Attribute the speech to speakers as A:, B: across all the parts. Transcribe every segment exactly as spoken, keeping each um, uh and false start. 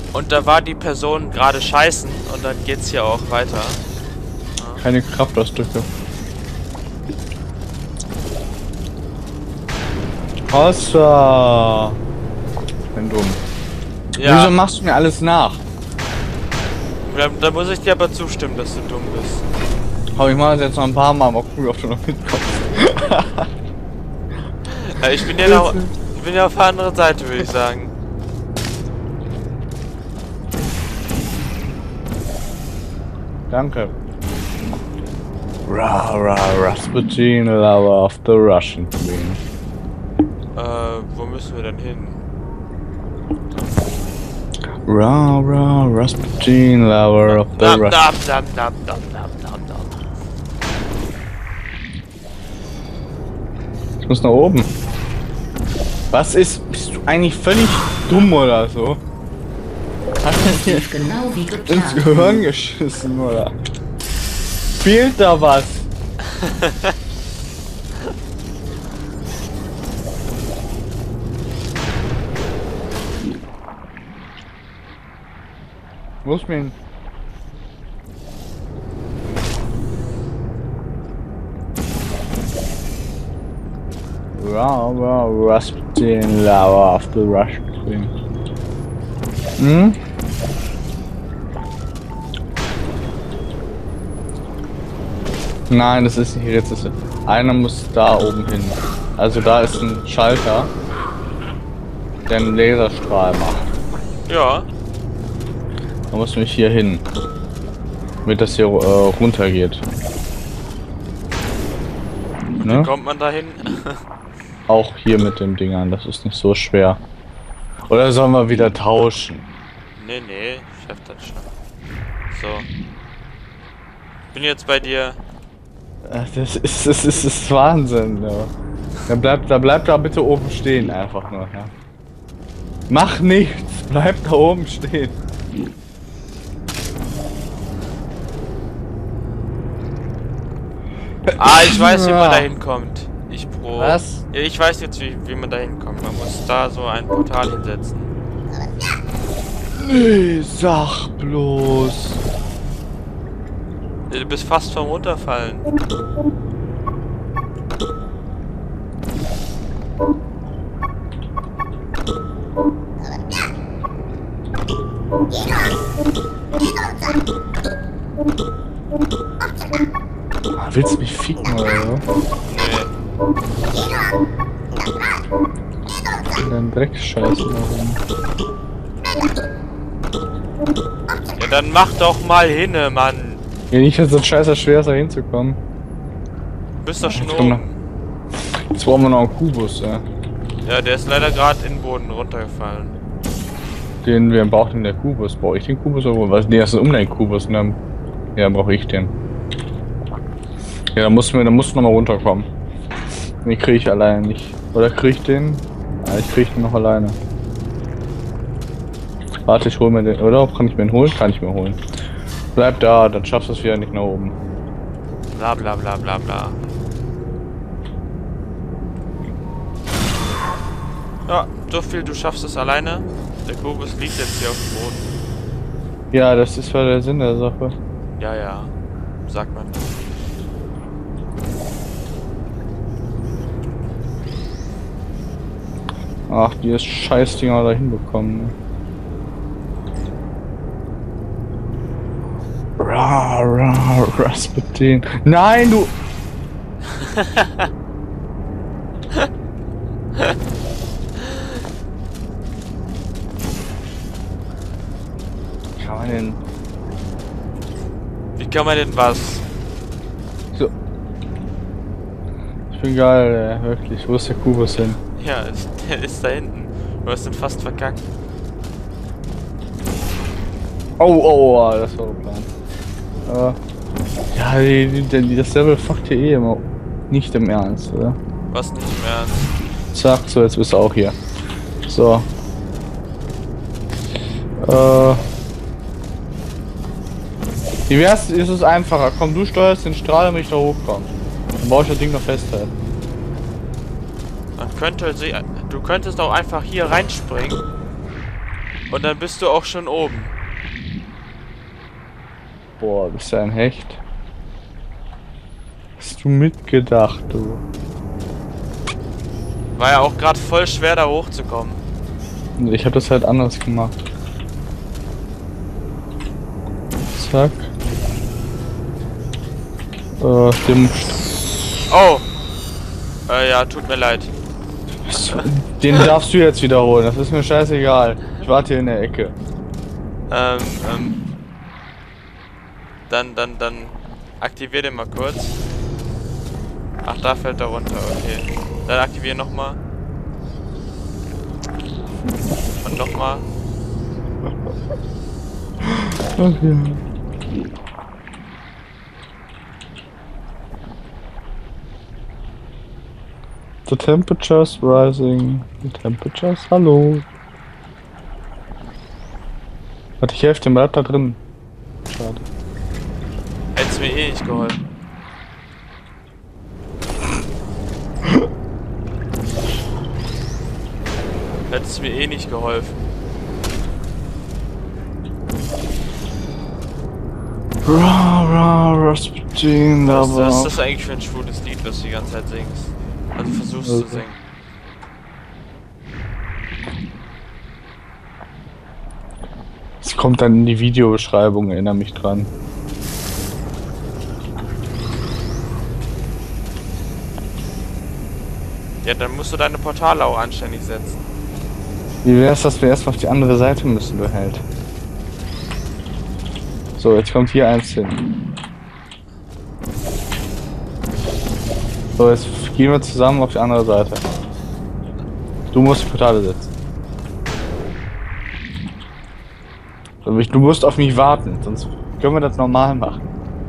A: Und da war die Person gerade scheißen und dann geht's hier auch weiter. Ja.
B: Keine Kraftausdrücke. Hossa! Ich bin dumm.
A: Ja.
B: Wieso machst du mir alles nach?
A: Da, da muss ich dir aber zustimmen, dass du dumm bist.
B: Aber ich mache das jetzt noch ein paar Mal, mal gucken, ob du noch mitkommst.
A: Ja, ich bin ja noch, ich bin ja auf der anderen Seite, würde ich sagen.
B: Danke. Ra, ra, Rasputin, lover of the Russian Queen.
A: Äh, wo müssen wir denn hin?
B: Ra, ra, Rasputin, lover of the
A: Dam,
B: Russian
A: dam, dam, dam, dam, dam, dam.
B: Ich muss nach oben. Was ist? Bist du eigentlich völlig dumm oder so? Hat er dir
C: Genau wie
B: ins
C: geplant.
B: Gehirn geschissen oder? Fehlt da was? Wo ist mein... Wow, wow, Rasputin, lover of the Russian Queen. Hm? Nein, das ist nicht jetzt. Ist einer muss da oben hin. Also da ist ein Schalter, der einen Laserstrahl macht.
A: Ja.
B: Da muss mich hier hin, damit das hier äh, runter geht.
A: Wie
B: Ne?
A: kommt man da hin?
B: Auch hier mit den Dingern, das ist nicht so schwer. Oder sollen wir wieder tauschen?
A: Nee, nee, ich schaff das schon. So. Bin jetzt bei dir.
B: Ach, Das ist, das ist, das ist Wahnsinn, ja. Da bleibt, da bleibt da bitte oben stehen, einfach nur, ja. Mach nichts, bleib da oben stehen.
A: Ah, ich weiß, wie man da hinkommt. Ich pro.
B: Was?
A: Ja, ich weiß jetzt, wie, wie man da hinkommt. Man muss da so ein Portal hinsetzen.
B: Nee, sag bloß.
A: Du bist fast vom Runterfallen.
B: Ah, willst du mich ficken oder so?
A: Nee.
B: Den Dreckscheiß machen.
A: Ja, dann mach doch mal hinne, Mann.
B: Ja, nicht, dass es scheiße schwer ist, da hinzukommen.
A: Du bist doch schon
B: Ich komm noch.
A: oben.
B: Jetzt brauchen wir noch einen Kubus, ja.
A: Ja, der ist leider gerade in den Boden runtergefallen.
B: Den, wer braucht denn der Kubus? Brauche ich den Kubus oder wo? Was? Nee, das ist um den Kubus, ne? Ja, brauche ich den. Ja, dann mussten wir, dann musst du noch mal runterkommen. Den kriege ich alleine nicht. Oder kriege ich den? Ja, ich kriege den noch alleine. Warte, ich hol mir den. Oder kann ich mir den holen? Kann ich mir holen. Bleib da, dann schaffst du es wieder nicht nach oben.
A: Bla bla bla bla bla. Ja, so viel, du schaffst es alleine. Der Kubus liegt jetzt hier auf dem Boden.
B: Ja, das ist ja der Sinn der Sache.
A: Ja, ja. Sagt man.
B: Ach, die ist Scheißdinger da hinbekommen. Ne? Ra, ra, Rasputin. Nein, du. Kann man denn
A: Wie kann man denn was?
B: so? Ich bin geil, ey, wirklich. Wo ist der Kubus hin?
A: Ja, ist, der ist da hinten. Du hast den fast verkackt.
B: Oh, oh, oh, das war der Plan. Äh, ja, die, die, die, das Level fuckt hier eh immer nicht im Ernst, oder?
A: Was nicht im Ernst.
B: Zack, so, jetzt bist du auch hier. So. Äh. Wie wär's, ist es einfacher. Komm, du steuerst den Strahl, damit ich da hochkomme. Dann brauche ich das Ding noch festhalten.
A: Man könnte sie. Du könntest auch einfach hier reinspringen. Und dann bist du auch schon oben.
B: Boah, bist du ein Hecht. Hast du mitgedacht, du?
A: War ja auch gerade voll schwer da hochzukommen.
B: Ich habe das halt anders gemacht. Zack. Äh, dem...
A: Oh! Äh, ja, tut mir leid.
B: Den darfst du jetzt wiederholen, das ist mir scheißegal. Ich warte hier in der Ecke.
A: Ähm, ähm. Dann, dann, dann aktivier den mal kurz. Ach, da fällt er runter, okay. Dann aktivier nochmal. Und nochmal.
B: Okay. The temperature's rising. The temperature's... Hallo. Warte, ich helfe dem, bleibt da drin. Schade.
A: Hätt's mir eh nicht geholfen. Hätt's mir eh nicht geholfen.
B: Ra, ra, Rasputin,
A: Was, was ist
B: aber...
A: das eigentlich für ein schwules Lied, was du die ganze Zeit singst? Also versuchst
B: Also.
A: zu singen.
B: Es kommt dann in die Videobeschreibung, erinnere mich dran.
A: Ja, dann musst du deine Portale auch anständig setzen.
B: Wie wär's, dass wir erstmal auf die andere Seite müssen, du Held? So, jetzt kommt hier eins hin. So, jetzt gehen wir zusammen auf die andere Seite. Du musst die Portale setzen. Du musst auf mich warten, sonst können wir das normal machen.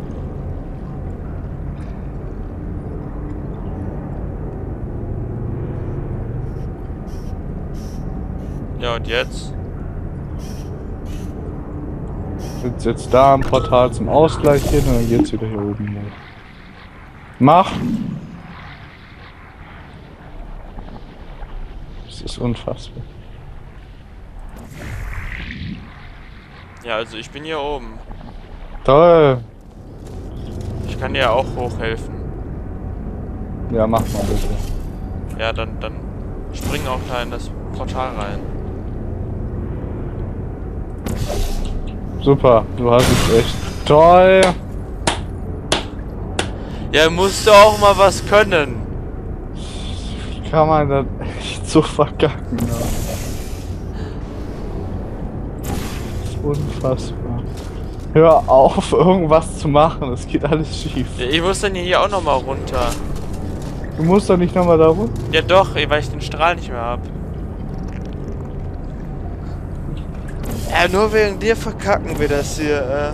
A: Ja, und jetzt?
B: Jetzt, jetzt da am Portal zum Ausgleich hin und dann geht's wieder hier oben hoch. Mach! Das ist unfassbar.
A: Ja, also ich bin hier oben.
B: Toll!
A: Ich kann dir auch hochhelfen.
B: Ja, mach mal bitte.
A: Ja, dann, dann spring auch da in das Portal rein.
B: Super, du hast es echt. Toll!
A: Ja, musst du auch mal was können.
B: Wie kann man das echt so verkacken? Ne? Das ist unfassbar. Hör auf, irgendwas zu machen, es geht alles schief.
A: Ja, ich muss dann hier auch nochmal runter.
B: Du musst doch nicht nochmal da runter.
A: Ja doch, weil ich den Strahl nicht mehr hab. Ja, nur wegen dir verkacken wir das hier, äh.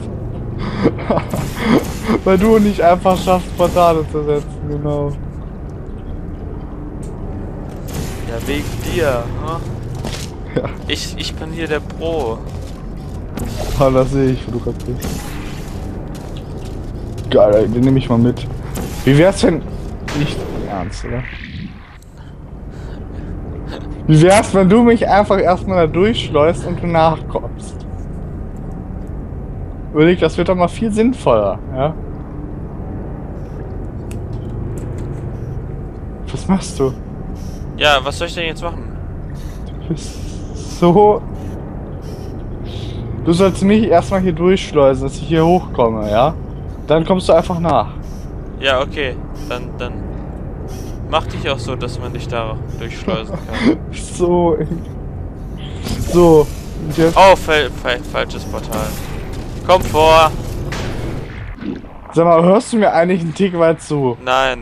B: Weil du nicht einfach schaffst, Portale zu setzen, genau.
A: Ja, wegen dir, hm?
B: Ja.
A: Ich, ich bin hier der Pro.
B: Ah, das sehe ich, wo du gerade bist. Geil, den nehme ich mal mit. Wie wär's denn... Nicht ernst, oder? Wie wär's, wenn du mich einfach erstmal da durchschleust und du nachkommst? Überleg, das wird doch mal viel sinnvoller, ja? Was machst du?
A: Ja, was soll ich denn jetzt machen?
B: Du bist so... Du sollst mich erstmal hier durchschleusen, dass ich hier hochkomme, ja? Dann kommst du einfach nach.
A: Ja, okay. Dann, dann mach dich auch so, dass man dich da durchschleusen kann.
B: So... So... und jetzt...
A: Oh, fa fa falsches Portal. Komm vor!
B: Sag mal, hörst du mir eigentlich einen Tick weit zu?
A: Nein.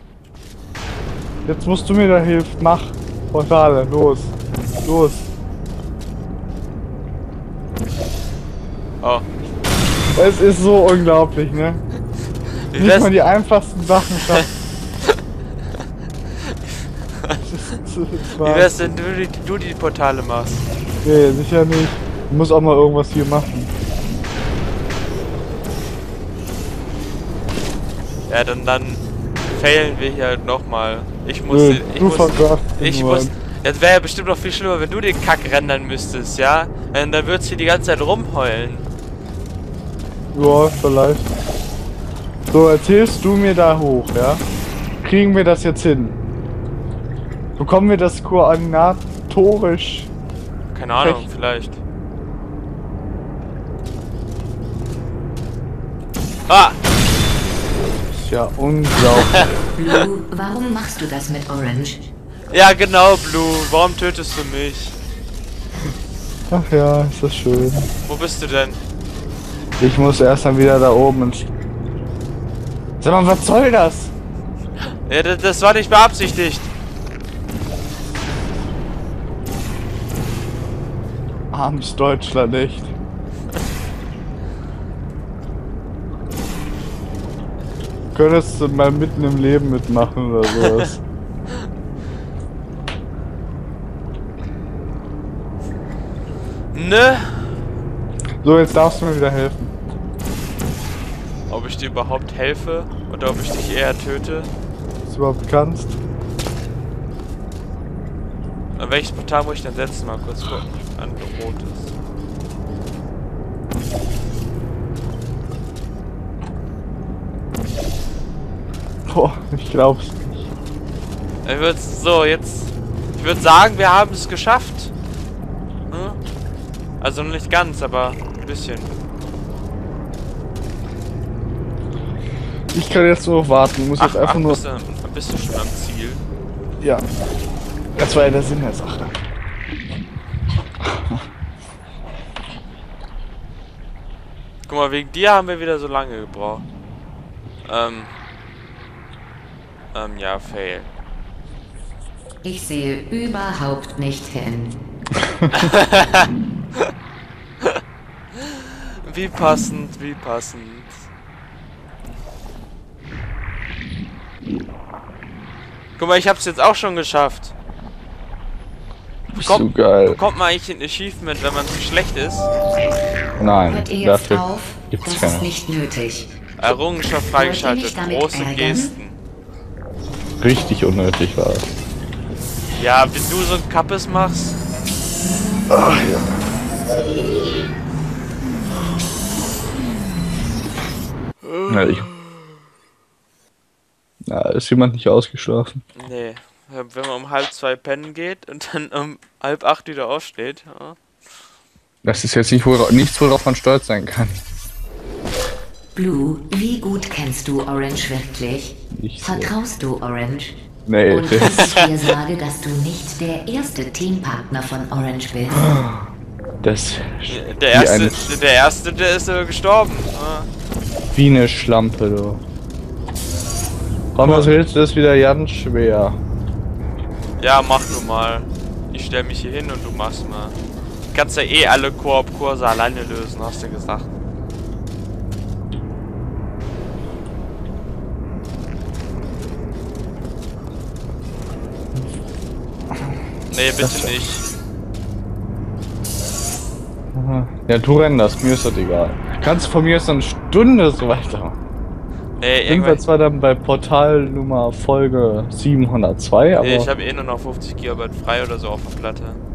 B: Jetzt musst du mir da helfen. Mach Portale, los. Los.
A: Oh.
B: Es ist so unglaublich, ne?
A: Wie
B: Nicht
A: wär's,
B: mal die einfachsten Sachen schaffen. Das ist- das ist
A: wie wär's denn, du die, du die Portale machst?
B: Nee, sicher nicht. Du musst auch mal irgendwas hier machen.
A: Ja, dann, dann failen wir hier halt nochmal. Ich muss,
B: Nö,
A: ich
B: du
A: muss,
B: vergaßt
A: ich
B: nur.
A: muss, jetzt wäre ja bestimmt noch viel schlimmer, wenn du den Kack rendern müsstest, ja? Äh, da wird sie die ganze Zeit rumheulen.
B: Ja, vielleicht. So, erzählst du mir da hoch, ja? Kriegen wir das jetzt hin? Bekommen wir das koordinatorisch?
A: Keine Ahnung,
B: Recht.
A: vielleicht. Ah!
B: Ist ja unglaublich.
C: Blue, warum machst du das mit Orange?
A: Ja, genau, Blue. Warum tötest du mich?
B: Ach ja, ist das schön.
A: Wo bist du denn?
B: Ich muss erst dann wieder da oben ins... Sag mal, was soll das?
A: Ja, das, das war nicht beabsichtigt.
B: Armes Deutschland, echt. Könntest du mal mitten im Leben mitmachen oder sowas?
A: Ne?
B: So, jetzt darfst du mir wieder helfen.
A: Ob ich dir überhaupt helfe oder ob ich dich eher töte?
B: Was du überhaupt kannst.
A: An welches Portal muss ich denn setzen? Mal kurz gucken. An rotes.
B: Boah, ich glaub's nicht.
A: Ich würde so jetzt. Ich würde sagen, wir haben es geschafft. Hm? Also noch nicht ganz, aber ein bisschen.
B: Ich kann jetzt nur noch warten. Muss
A: Ach,
B: jetzt einfach
A: ach,
B: nur.
A: bist, du, bist du schon am Ziel?
B: Ja. Das war ja der Sinn der Sache.
A: Guck mal, wegen dir haben wir wieder so lange gebraucht. Ähm. Ähm, ja, fail.
C: Ich sehe überhaupt nicht hin.
A: Wie passend, wie passend. Guck mal, ich hab's jetzt auch schon geschafft.
B: Bist du geil.
A: Bekommt man eigentlich ein Achievement, wenn man zu schlecht ist?
B: Nein,
C: Hört ihr jetzt
B: dafür
C: auf?
B: gibt's
C: Das ist
B: keine.
C: nicht nötig.
A: Errungenschaft freigeschaltet.
C: Wollt ihr mich damit
A: Große
C: ärgern?
A: Gesten.
B: Richtig unnötig war es.
A: Ja, wenn du so ein Kappes machst.
B: Ach ja. Na, ich. Na, ist jemand nicht ausgeschlafen?
A: Nee. Wenn man um halb zwei pennen geht und dann um halb acht wieder aufsteht. Ja.
B: Das ist jetzt nicht, wora- nichts, worauf man stolz sein kann.
C: Blue, wie gut kennst du Orange wirklich?
B: Nicht so.
C: Vertraust du Orange?
B: Nee,
C: Und wenn
B: das,
C: ich dir sage, dass du nicht der erste Teampartner von Orange bist?
B: das
A: Der
B: wie
A: erste,
B: eine,
A: der erste, der ist äh, gestorben. Ja.
B: wie eine Schlampe, du. Komm, was willst du, ist wieder ganz schwer.
A: Ja, mach du mal. Ich stell mich hier hin und du machst mal. Du kannst ja eh alle Koop-Kurse alleine lösen, hast du gesagt. Nee, bitte nicht.
B: Aha. Ja, du renn das, mir ist das egal. Kannst du von mir aus eine Stunde so weiter.
A: Nee,
B: Sind wir
A: irgendwann.
B: zwar dann bei Portal Nummer Folge siebenhundertzwei, aber
A: Nee, ich habe eh nur noch fünfzig Gigabyte frei oder so auf der Platte.